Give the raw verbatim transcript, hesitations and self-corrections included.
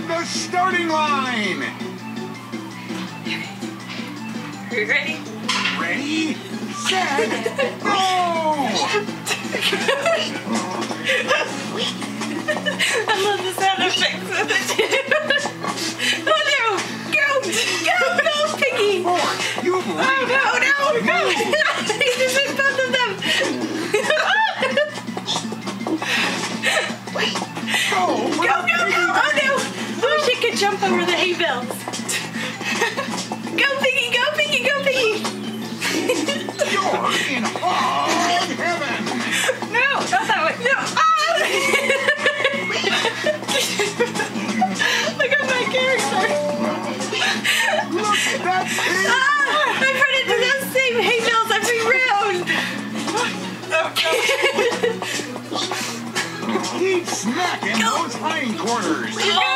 the starting line. Are you ready? Ready, set, go! I love the sound effects with it too. Oh no! Go! Go! Go, Piggy! Forward, you Oh no! No! No! You just hit both of them! Go! Go! Go! Go! Oh no! I wish I could jump over the hay bales. Go, Piggy! Go, Piggy! Go, Piggy! You're in hog heaven. No! Not that way! No! Ah! Look at my character! Look at that pig. Ah! I run into those same hay bales every round! Keep smacking those hindquarters. Oh!